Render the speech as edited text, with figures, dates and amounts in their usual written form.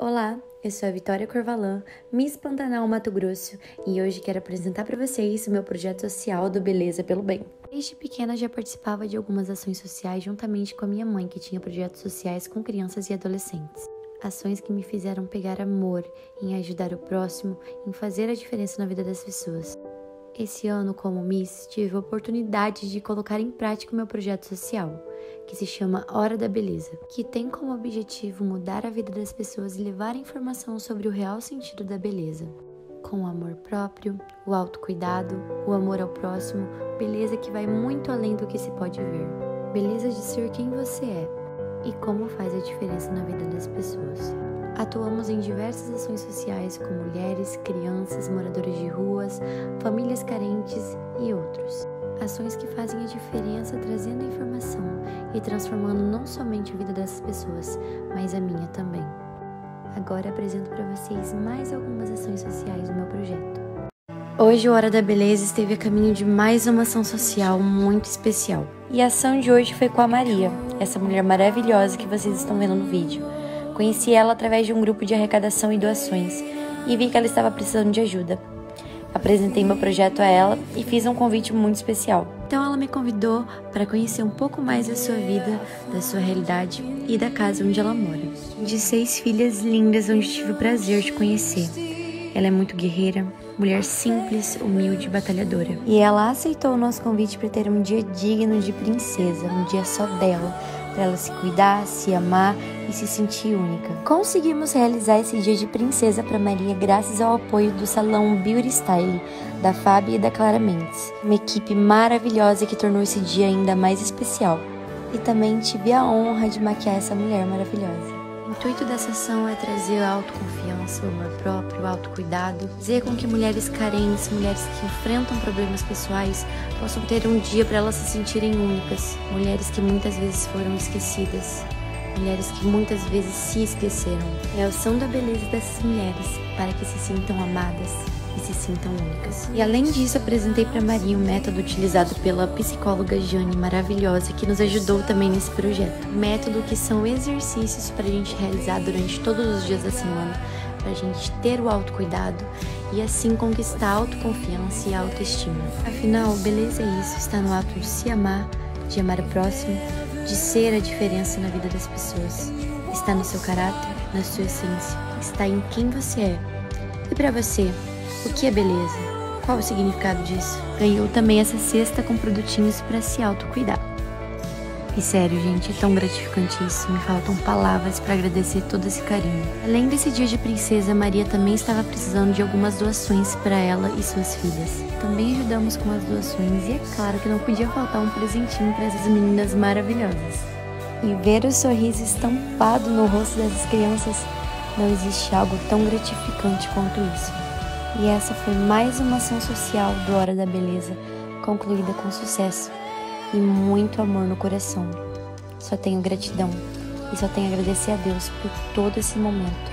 Olá, eu sou a Vitória Corvalã, Miss Pantanal Mato Grosso, e hoje quero apresentar para vocês o meu projeto social do Beleza pelo Bem. Desde pequena já participava de algumas ações sociais juntamente com a minha mãe, que tinha projetos sociais com crianças e adolescentes. Ações que me fizeram pegar amor em ajudar o próximo, em fazer a diferença na vida das pessoas. Esse ano, como Miss, tive a oportunidade de colocar em prática o meu projeto social, que se chama Hora da Beleza, que tem como objetivo mudar a vida das pessoas e levar informação sobre o real sentido da beleza. Com o amor próprio, o autocuidado, o amor ao próximo, beleza que vai muito além do que se pode ver. Beleza de ser quem você é e como faz a diferença na vida das pessoas. Atuamos em diversas ações sociais com mulheres, crianças, moradores de ruas, famílias carentes e outros. Ações que fazem a diferença trazendo informação e transformando não somente a vida dessas pessoas, mas a minha também. Agora apresento para vocês mais algumas ações sociais do meu projeto. Hoje o Hora da Beleza esteve a caminho de mais uma ação social muito especial. E a ação de hoje foi com a Maria, essa mulher maravilhosa que vocês estão vendo no vídeo. Conheci ela através de um grupo de arrecadação e doações e vi que ela estava precisando de ajuda. Apresentei meu projeto a ela e fiz um convite muito especial. Então ela me convidou para conhecer um pouco mais da sua vida, da sua realidade e da casa onde ela mora. De 6 filhas lindas onde tive o prazer de conhecer. Ela é muito guerreira, mulher simples, humilde e batalhadora. E ela aceitou o nosso convite para ter um dia digno de princesa, um dia só dela, para ela se cuidar, se amar e se sentir única. Conseguimos realizar esse dia de princesa para Maria graças ao apoio do Salão Beauty Style, da Fábio e da Clara Mendes. Uma equipe maravilhosa que tornou esse dia ainda mais especial. E também tive a honra de maquiar essa mulher maravilhosa. O intuito dessa ação é trazer a autoconfiança, o amor próprio, o autocuidado, fazer com que mulheres carentes, mulheres que enfrentam problemas pessoais, possam ter um dia para elas se sentirem únicas, mulheres que muitas vezes foram esquecidas, mulheres que muitas vezes se esqueceram. É a ação da beleza dessas mulheres para que se sintam amadas e se sintam únicas. E além disso, apresentei para Maria um método utilizado pela psicóloga Jane, maravilhosa, que nos ajudou também nesse projeto. Método que são exercícios para a gente realizar durante todos os dias da semana, para a gente ter o autocuidado e assim conquistar a autoconfiança e a autoestima. Afinal, beleza é isso, está no ato de se amar, de amar o próximo, de ser a diferença na vida das pessoas. Está no seu caráter, na sua essência, está em quem você é. E para você, o que é beleza? Qual o significado disso? Ganhou também essa cesta com produtinhos para se autocuidar. E sério, gente, é tão gratificante isso. Me faltam palavras para agradecer todo esse carinho. Além desse dia de princesa, Maria também estava precisando de algumas doações para ela e suas filhas. Também ajudamos com as doações e é claro que não podia faltar um presentinho para essas meninas maravilhosas. E ver o sorriso estampado no rosto dessas crianças, não existe algo tão gratificante quanto isso. E essa foi mais uma ação social do Hora da Beleza, concluída com sucesso e muito amor no coração. Só tenho gratidão e só tenho a agradecer a Deus por todo esse momento.